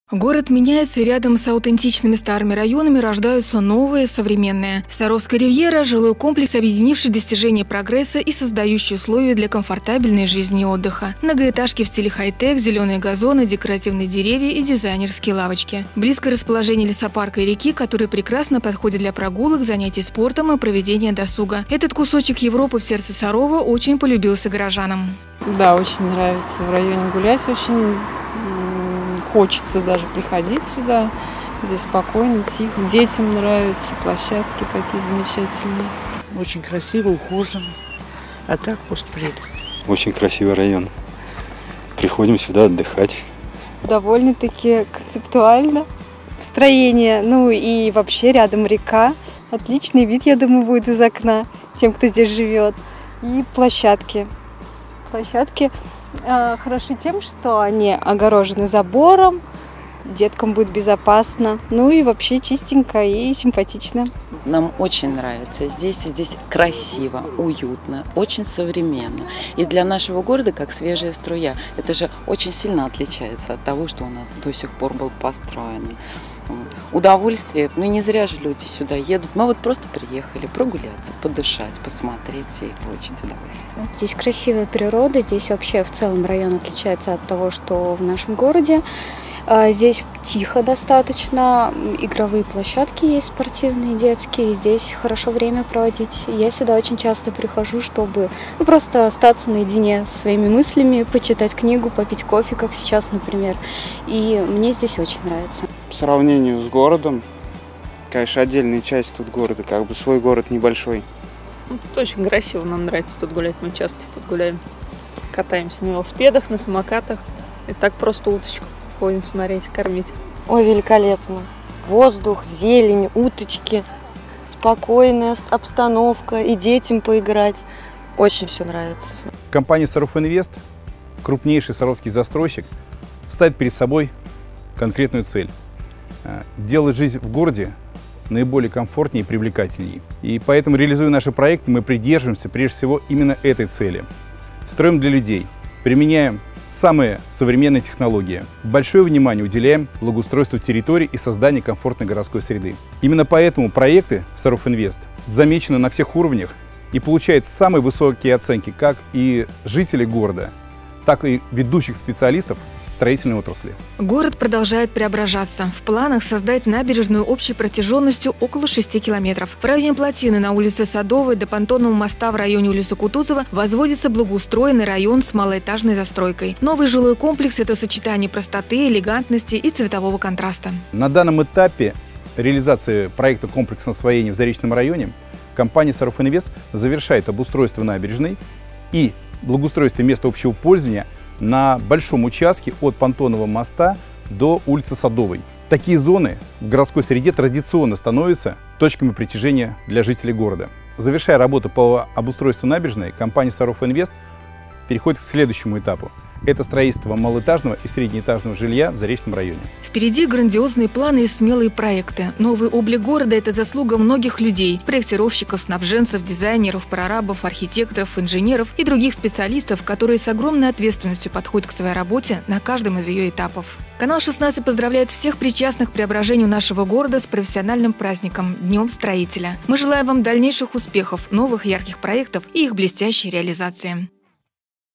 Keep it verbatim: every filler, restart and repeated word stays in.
Город меняется, и рядом с аутентичными старыми районами рождаются новые, современные. Саровская ривьера – жилой комплекс, объединивший достижения прогресса и создающий условия для комфортабельной жизни и отдыха. Многоэтажки в стиле хай-тек, зеленые газоны, декоративные деревья и дизайнерские лавочки. Близкое расположение лесопарка и реки, которые прекрасно подходят для прогулок, занятий спортом и проведения досуга. Этот кусочек Европы в сердце Сарова очень полюбился горожанам. Да, очень нравится в районе гулять, очень хочется даже приходить сюда. Здесь спокойно, тихо. Детям нравятся, площадки такие замечательные. Очень красиво, ухоженно. А так просто прелесть. Очень красивый район. Приходим сюда отдыхать. Довольно-таки концептуально. Строение, ну и вообще рядом река. Отличный вид, я думаю, будет из окна тем, кто здесь живет. И площадки. Площадки э, хороши тем, что они огорожены забором, деткам будет безопасно, ну и вообще чистенько и симпатично. Нам очень нравится. Здесь, здесь красиво, уютно, очень современно. И для нашего города как свежая струя. Это же очень сильно отличается от того, что у нас до сих пор был построен. Удовольствие, ну не зря же люди сюда едут. Мы вот просто приехали прогуляться, подышать, посмотреть и получить удовольствие. Здесь красивая природа, здесь вообще в целом район отличается от того, что в нашем городе. Здесь тихо достаточно, игровые площадки есть спортивные, детские, здесь хорошо время проводить. Я сюда очень часто прихожу, чтобы ну, просто остаться наедине со своими мыслями, почитать книгу, попить кофе, как сейчас, например. И мне здесь очень нравится. По сравнению с городом, конечно, отдельная часть тут города, как бы свой город небольшой. Ну, тут очень красиво, нам нравится тут гулять, мы часто тут гуляем. Катаемся на велосипедах, на самокатах и так просто уточку ходим смотреть, кормить. Ой, великолепно. Воздух, зелень, уточки, спокойная обстановка, и детям поиграть. Очень все нравится. Компания «Саров Инвест», крупнейший саровский застройщик, ставит перед собой конкретную цель – делать жизнь в городе наиболее комфортнее и привлекательнее. И поэтому, реализуя наши проекты, мы придерживаемся прежде всего именно этой цели. Строим для людей, применяем самые современные технологии. Большое внимание уделяем благоустройству территорий и созданию комфортной городской среды. Именно поэтому проекты «Саров Инвест» замечены на всех уровнях и получают самые высокие оценки как и жителей города, так и ведущих специалистов строительной отрасли. Город продолжает преображаться. В планах создать набережную общей протяженностью около шести километров. В районе Плотины на улице Садовой до понтонного моста в районе улицы Кутузова возводится благоустроенный район с малоэтажной застройкой. Новый жилой комплекс – это сочетание простоты, элегантности и цветового контраста. На данном этапе реализации проекта комплексного освоения в Заречном районе компания «Саров Инвест» завершает обустройство набережной и благоустройство места общего пользования на большом участке от понтонного моста до улицы Садовой. Такие зоны в городской среде традиционно становятся точками притяжения для жителей города. Завершая работу по обустройству набережной, компания «Саров Инвест» переходит к следующему этапу. Это строительство малоэтажного и среднеэтажного жилья в Заречном районе. Впереди грандиозные планы и смелые проекты. Новый облик города – это заслуга многих людей – проектировщиков, снабженцев, дизайнеров, прорабов, архитекторов, инженеров и других специалистов, которые с огромной ответственностью подходят к своей работе на каждом из ее этапов. Канал шестнадцать поздравляет всех причастных к преображению нашего города с профессиональным праздником – Днем строителя. Мы желаем вам дальнейших успехов, новых ярких проектов и их блестящей реализации.